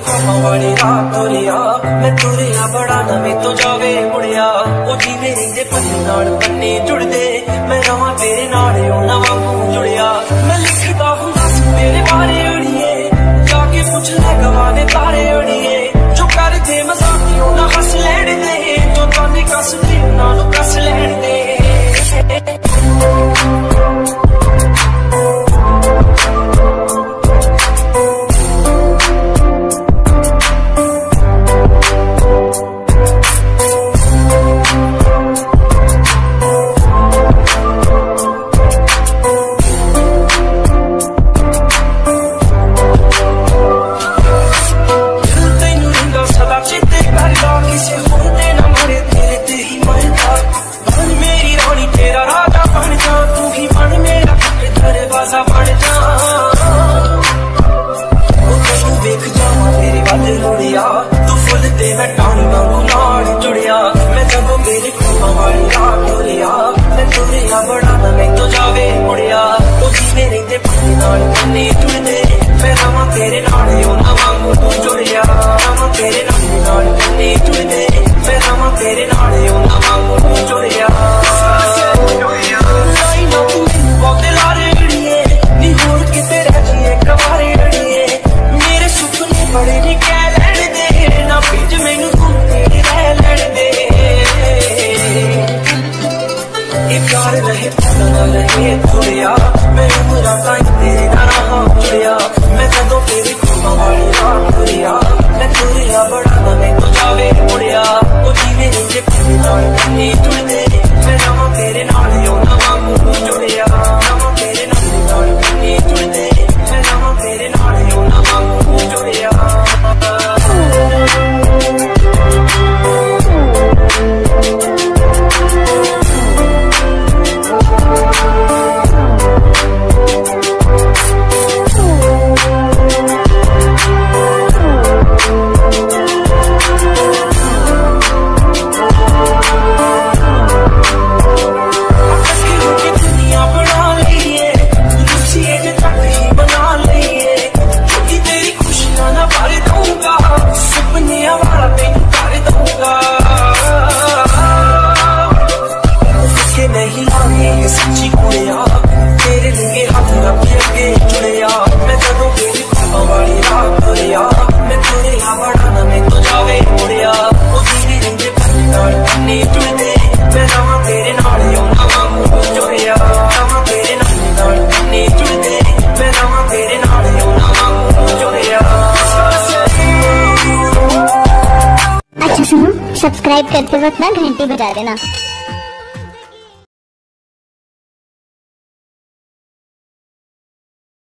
खामा वाली रात तुरिया मैं तुरिया बड़ा नवे तो जावे मुड़िया ओ जी मेरे दे पन्ने नाल पन्ने जुड़दे मैं रवां तेरे नाल ओ नवां मुंह जुड़िया मैं लिखदा हुंदा सी मेरे बारे अड़िए जाके पुछ ले गवाने तारे अड़िए जो कर दे मजाकी ओ ना हस लैण दे जो ताने कस दे नालों कस लैण दे सब्सक्राइब करते वक्त ना घंटी बजा देना।